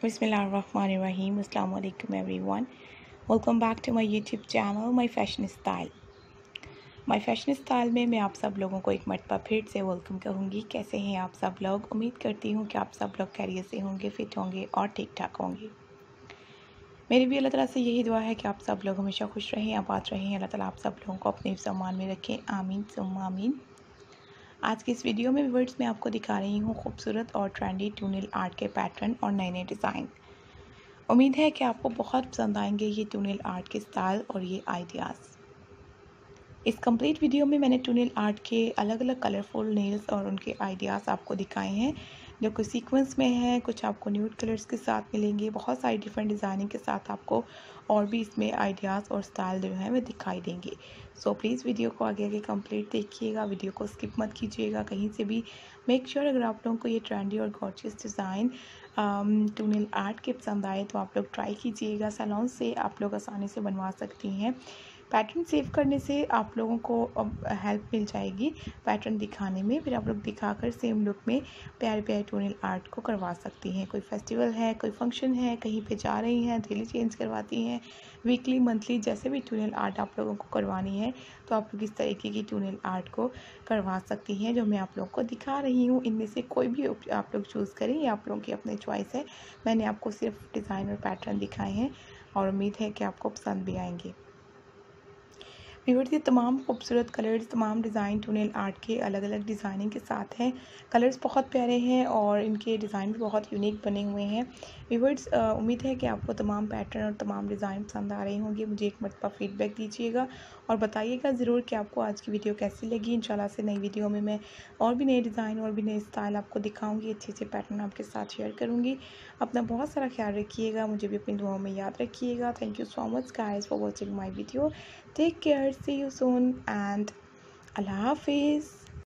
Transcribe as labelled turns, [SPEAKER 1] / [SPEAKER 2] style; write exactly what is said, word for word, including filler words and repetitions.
[SPEAKER 1] Bismillahirrahmanirrahim. Assalamu alaikum everyone. Welcome back to my YouTube channel My Fashion Style. My Fashion Style में मैं आप सब लोगों को एक मरतबा फिर से वेलकम कहूँगी। कैसे हैं आप सब लोग? उम्मीद करती हूँ कि आप सब लोग खैरियत से होंगे, फिट होंगे और ठीक ठाक होंगे। मेरी भी अल्लाह ताला से यही दुआ है कि आप सब लोग हमेशा खुश रहें, आबाद रहें। अल्लाह ताला आप सब लोगों को अपने सम्मान में रखें। आमीन सुम्मा आमीन। आज की इस वीडियो में व्यूअर्स मैं आपको दिखा रही हूँ खूबसूरत और ट्रेंडी ट्यूनल आर्ट के पैटर्न और नए नए डिज़ाइन। उम्मीद है कि आपको बहुत पसंद आएंगे ये ट्यूनल आर्ट के स्टाइल और ये आइडियाज़। इस कंप्लीट वीडियो में मैंने ट्यूनल आर्ट के अलग अलग कलरफुल नेल्स और उनके आइडियाज़ आपको दिखाए हैं, जो कुछ सीक्वेंस में हैं, कुछ आपको न्यूड कलर्स के साथ मिलेंगे, बहुत सारी डिफरेंट डिज़ाइनिंग के साथ आपको और भी इसमें आइडियाज़ और स्टाइल जो है वो दिखाई देंगे। सो प्लीज़ वीडियो को आगे आगे कंप्लीट देखिएगा, वीडियो को स्किप मत कीजिएगा कहीं से भी। मेक श्योर sure अगर आप लोगों को ये ट्रेंडी और गॉर्जियस डिज़ाइन ट्यूनल आर्ट के पसंद आए तो आप लोग ट्राई कीजिएगा। सैलून से आप लोग आसानी से बनवा सकती हैं। पैटर्न सेव करने से आप लोगों को हेल्प मिल जाएगी पैटर्न दिखाने में, फिर आप लोग दिखाकर सेम लुक में प्यारे प्यारे ट्यूनल आर्ट को करवा सकती हैं। कोई फेस्टिवल है, कोई फंक्शन है, कहीं पे जा रही हैं, डेली चेंज करवाती हैं, वीकली मंथली जैसे भी ट्यूनल आर्ट आप लोगों को करवानी है तो आप लोग इस तरीके की ट्यूनल आर्ट को करवा सकती हैं जो मैं आप लोगों को दिखा रही हूँ। इनमें से कोई भी आप लोग चूज़ करें, ये आप लोगों की अपनी चॉइस है। मैंने आपको सिर्फ डिज़ाइन और पैटर्न दिखाए हैं और उम्मीद है कि आपको पसंद भी आएंगे। व्यूअर्स ये तमाम खूबसूरत कलर्स, तमाम डिज़ाइन ट्यूनल आर्ट के अलग अलग डिज़ाइनिंग के साथ हैं। कलर्स बहुत प्यारे हैं और इनके डिज़ाइन भी बहुत यूनिक बने हुए हैं। व्यूअर्स उम्मीद है कि आपको तमाम पैटर्न और तमाम डिज़ाइन पसंद आ रहे होंगे। मुझे एक मरतबा फीडबैक दीजिएगा और बताइएगा ज़रूर कि आपको आज की वीडियो कैसी लगी। इंशाल्लाह से नई वीडियो में मैं और भी नए डिज़ाइन और भी नए स्टाइल आपको दिखाऊँगी, अच्छे अच्छे पैटर्न आपके साथ शेयर करूँगी। अपना बहुत सारा ख्याल रखिएगा, मुझे भी अपनी दुआओं में याद रखिएगा। Thank you so much guys for watching my video. Take care, see you soon, and Allah Hafiz.